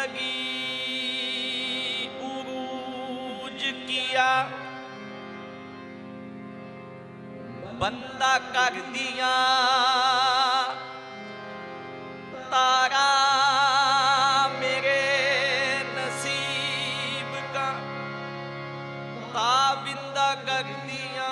जिंदगी उरूज किया, बंदा कर दिया तारा मेरे नसीब का, ताबिंदा कर दिया।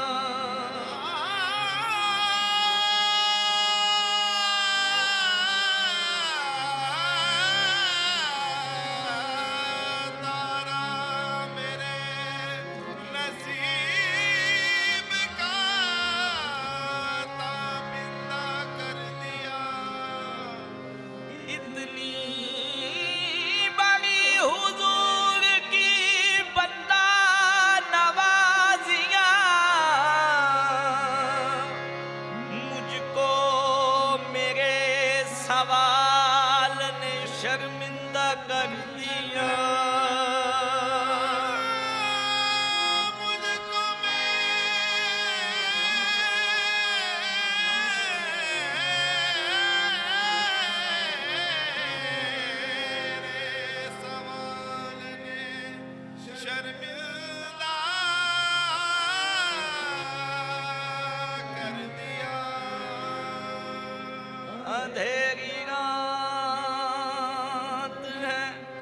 सवाल ने शर्मिंदा कर दिया। मुझको मेरे सवाल ने शर्मिंदा कर दिया। अंधेरी रात है,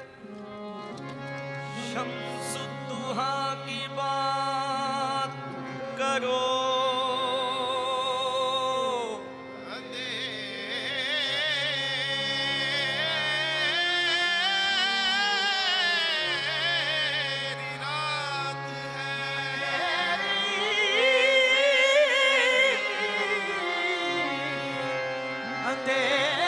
शम्सुद्दुहा की बात करो। अंधेरी रात है,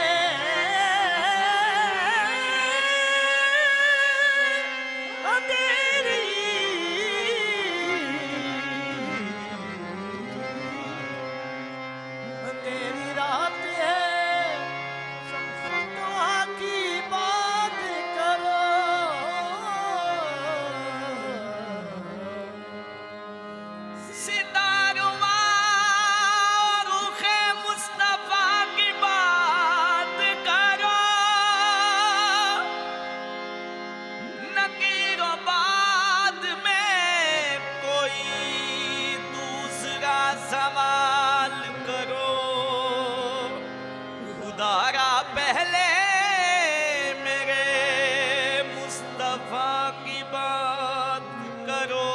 सवाल करो। खुदारा पहले मेरे मुस्तफा की बात करो।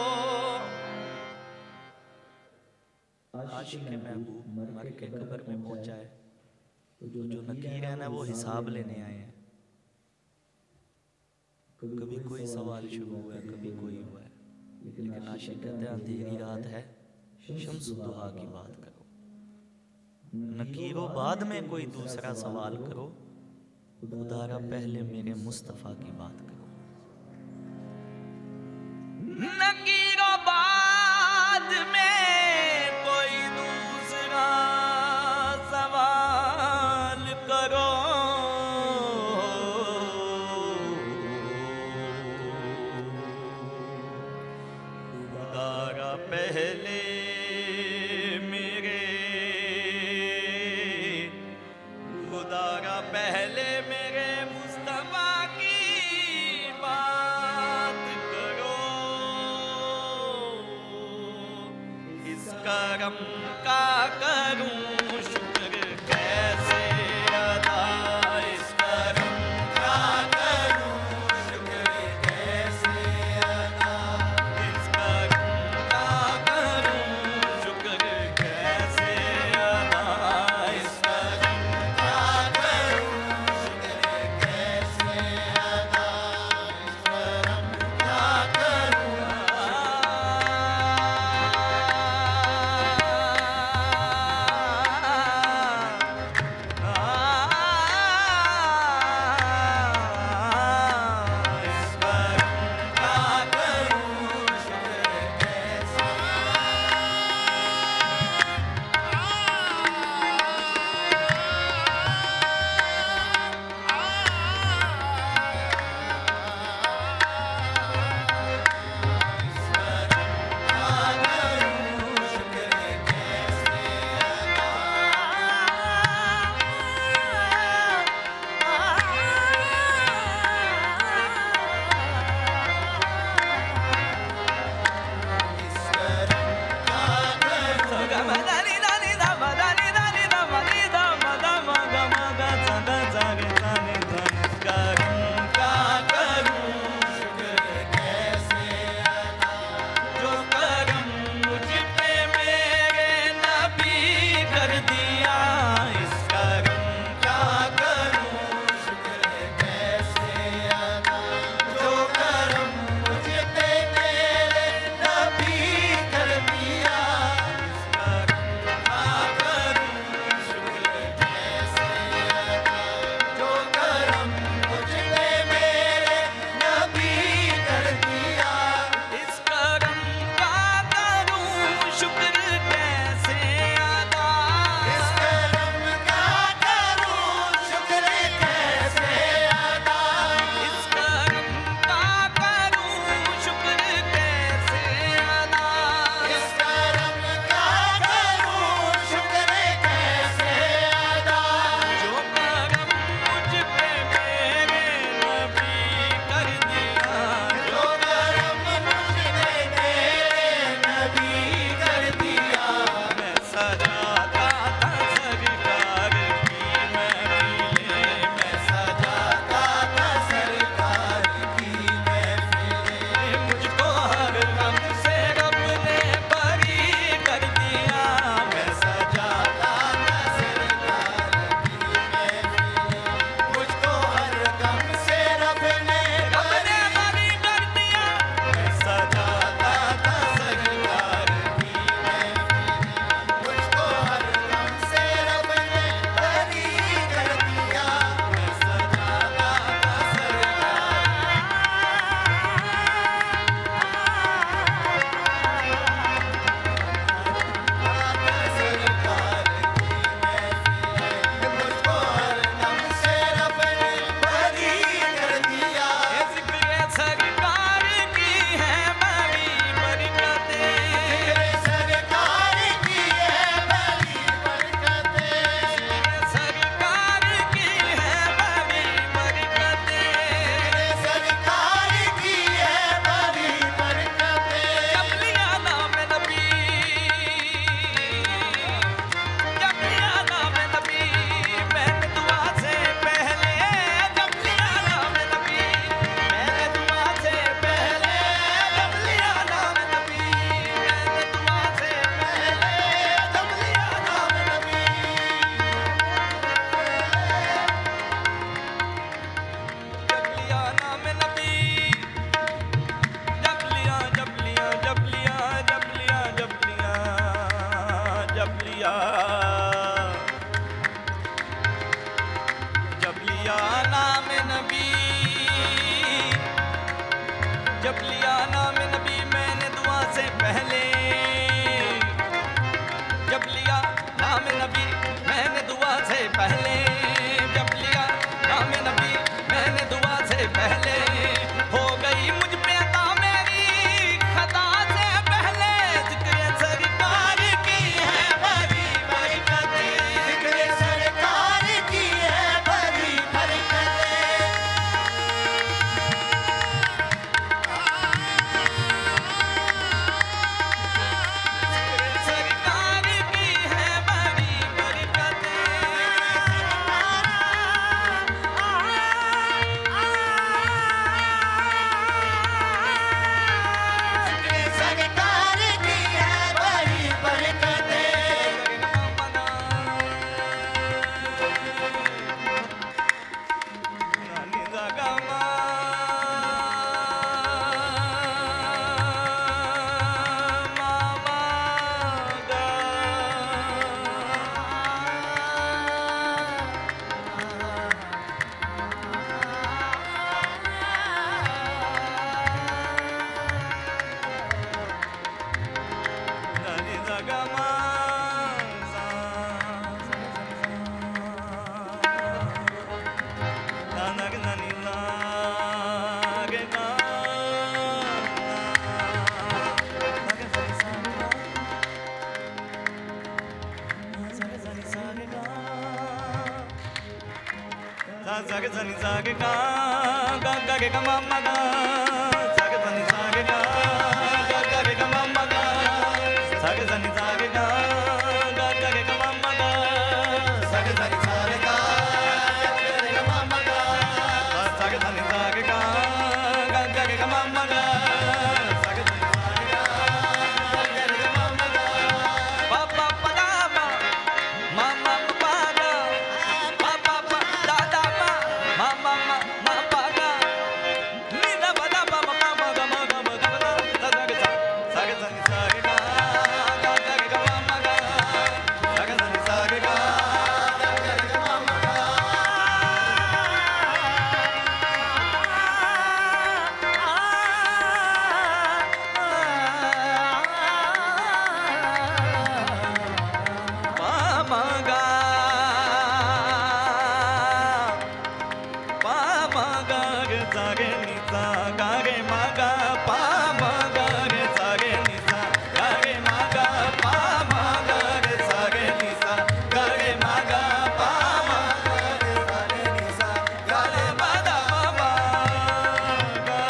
आशिक महबूब मर के कब्र में पहुंचा है, तो जो नकीर है ना वो हिसाब लेने आए हैं। कभी कोई सवाल शुरू हुआ है, कभी कोई हुआ है, लेकिन आशिक कहते हैं अंधेरी रात है, शम्सुद्दुहा की बात करो। नकीरो बाद में कोई दूसरा सवाल करो, खुदारा पहले मेरे मुस्तफा की बात करो। नकीरो बाद में कोई दूसरा सवाल करो। खुदारा पहले पहले मेरे मुस्तफा की बात करो। इस करम का करूं शुक्र कैसे अदा, इस करम का करूं शुक्र कैसे अदा, इस करम का करूं शुक्र कैसे अदा, इस करम का सनि सा गे गा गा गा गे गा मा मा गा सा गे सनि सा गे गा गा गा गे गा मा मा गा सा गे सनि सा गे गा गा गा गे गा मा मा गा सा गे सनि सा गे गा गा गा गे गा मा मा गा सा गे सनि सा गे गा गा गा गे गा मा मा गा सा गे सनि सा गे गा गा गा गे गा मा मा गा पा पा पा दा मा मा मा पा गा पा पा पा दा दा मा मा मा मा पा गा नी दा मा दा मा मा मा गा मा गा मा गा दा सा सा गे सनि सा गे गा गा गा गे गा मा मा गा सा गे सनि सा गे गा गा गा गे गा मा मा गा पा मा गा पा मा गा गे सा गे नि सा गा गे मा गा पा मा गा गे सा गे नि सा गा गे मा गा पा मा गा गे सा गे नि सा गा गे मा गा पा मा गा गे सा गे नि सा गा गे मा दा मा मा गा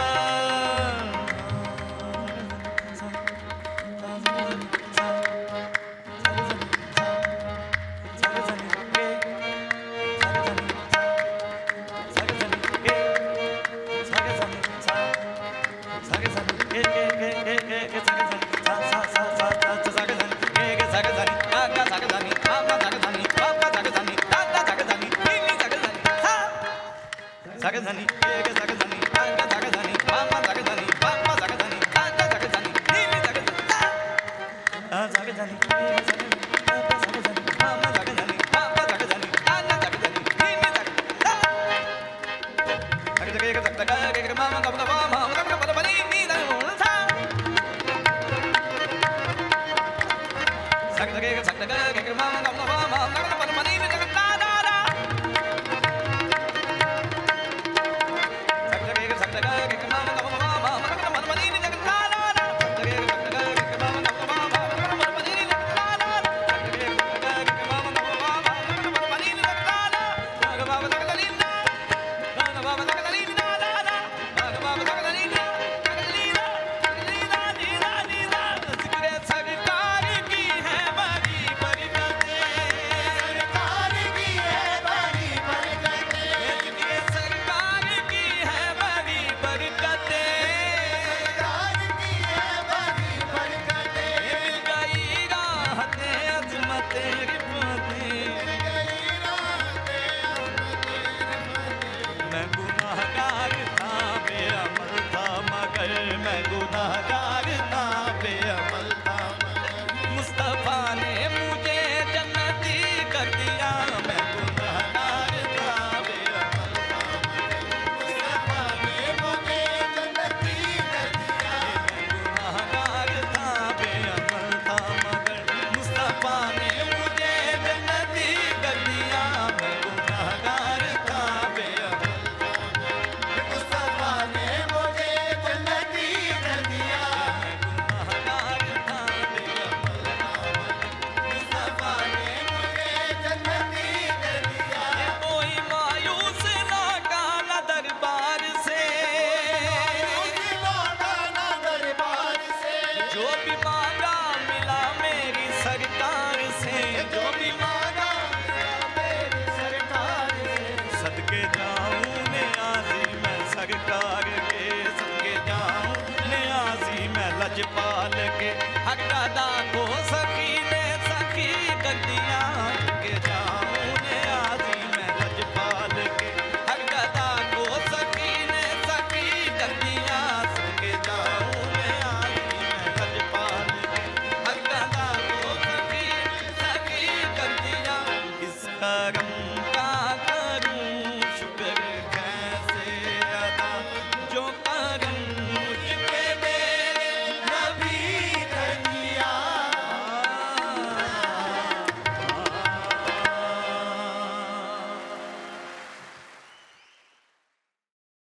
लजपाल